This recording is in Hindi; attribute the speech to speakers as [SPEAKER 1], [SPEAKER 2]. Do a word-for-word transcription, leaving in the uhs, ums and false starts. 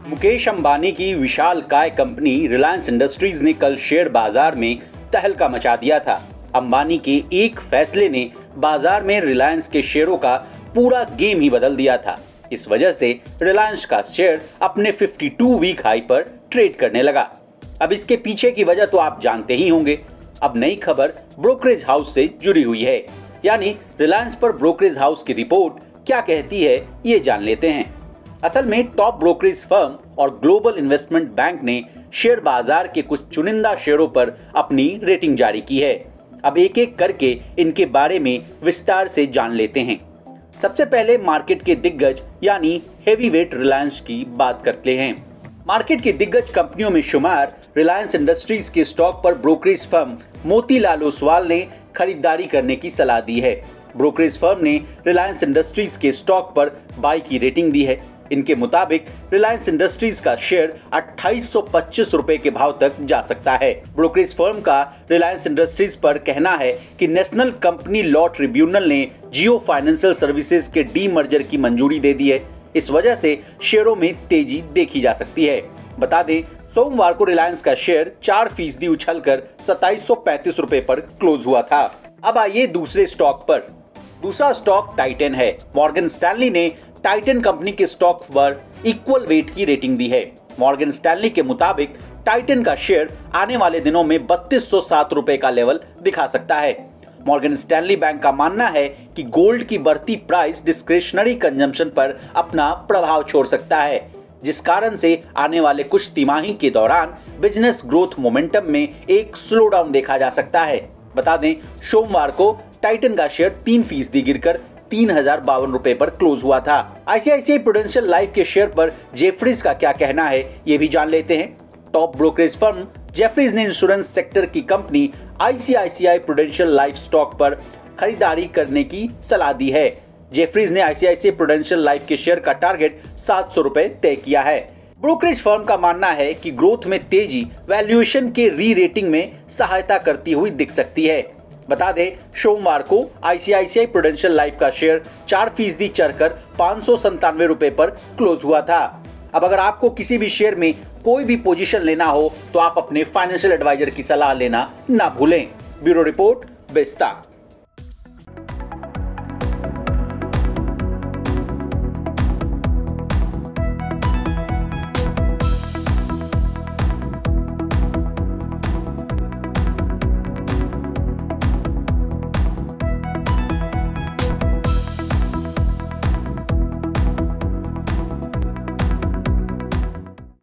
[SPEAKER 1] मुकेश अंबानी की विशालकाय कंपनी रिलायंस इंडस्ट्रीज ने कल शेयर बाजार में तहलका मचा दिया था। अंबानी के एक फैसले ने बाजार में रिलायंस के शेयरों का पूरा गेम ही बदल दिया था। इस वजह से रिलायंस का शेयर अपने बावन वीक हाई पर ट्रेड करने लगा। अब इसके पीछे की वजह तो आप जानते ही होंगे। अब नई खबर ब्रोकरेज हाउस से जुड़ी हुई है, यानी रिलायंस पर ब्रोकरेज हाउस की रिपोर्ट क्या कहती है ये जान लेते हैं। असल में टॉप ब्रोकरेज फर्म और ग्लोबल इन्वेस्टमेंट बैंक ने शेयर बाजार के कुछ चुनिंदा शेयरों पर अपनी रेटिंग जारी की है। अब एक एक करके इनके बारे में विस्तार से जान लेते हैं। सबसे पहले मार्केट के दिग्गज यानी हेवीवेट रिलायंस की बात करते हैं। मार्केट की दिग्गज कंपनियों में शुमार रिलायंस इंडस्ट्रीज के स्टॉक पर ब्रोकरेज फर्म मोतीलाल ओसवाल ने खरीदारी करने की सलाह दी है। ब्रोकरेज फर्म ने रिलायंस इंडस्ट्रीज के स्टॉक पर बाई की रेटिंग दी है। इनके मुताबिक रिलायंस इंडस्ट्रीज का शेयर अट्ठाईस सौ पच्चीस रुपए के भाव तक जा सकता है। ब्रोकरेज फर्म का रिलायंस इंडस्ट्रीज पर कहना है कि नेशनल कंपनी लॉ ट्रिब्यूनल ने जियो फाइनेंशियल सर्विसेज के डी मर्जर की मंजूरी दे दी है। इस वजह से शेयरों में तेजी देखी जा सकती है। बता दें, सोमवार को रिलायंस का शेयर चार फीसदी उछलकर सत्ताईस सौ पैंतीस रुपए पर क्लोज हुआ था। अब आइए दूसरे स्टॉक पर। दूसरा स्टॉक टाइटन है। मॉर्गन स्टैनली ने टाइटन कंपनी के स्टॉक पर इक्वल वेट की रेटिंग दी है। मॉर्गन स्टैनली के मुताबिक टाइटन का शेयर आने वाले दिनों में बत्तीस सौ सात रुपए का लेवल दिखा सकता है। मॉर्गन स्टैनली बैंक का मानना है कि गोल्ड की बढ़ती प्राइस डिस्क्रिशनरी कंजम्पशन पर अपना प्रभाव छोड़ सकता है, जिस कारण से आने वाले कुछ तिमाही के दौरान बिजनेस ग्रोथ मोमेंटम में एक स्लो डाउन देखा जा सकता है। बता दें, सोमवार को टाइटन का शेयर तीन फीसदी गिरकर तीन हजार बावन रुपए पर क्लोज हुआ था। आईसीआईसीआई प्रूडेंशियल लाइफ के शेयर पर जेफरीज का क्या कहना है ये भी जान लेते हैं। टॉप ब्रोकरेज फर्म जेफरीज ने इंश्योरेंस सेक्टर की company ICICI Prudential Life stock पर खरीदारी करने की सलाह दी है। जेफरीज ने आईसीआईसीआई प्रूडेंशियल लाइफ के शेयर का टारगेट सात सौ रुपए तय किया है। ब्रोकरेज फर्म का मानना है कि ग्रोथ में तेजी वैल्यूएशन के री रेटिंग में सहायता करती हुई दिख सकती है। बता दें, सोमवार को आईसीआईसीआई प्रूडेंशियल लाइफ का शेयर चार फीसदी चढ़कर पाँच सौ संतानवे रुपए पर क्लोज हुआ था। अब अगर आपको किसी भी शेयर में कोई भी पोजीशन लेना हो तो आप अपने फाइनेंशियल एडवाइजर की सलाह लेना ना भूलें। Bureau report, बेस्ता।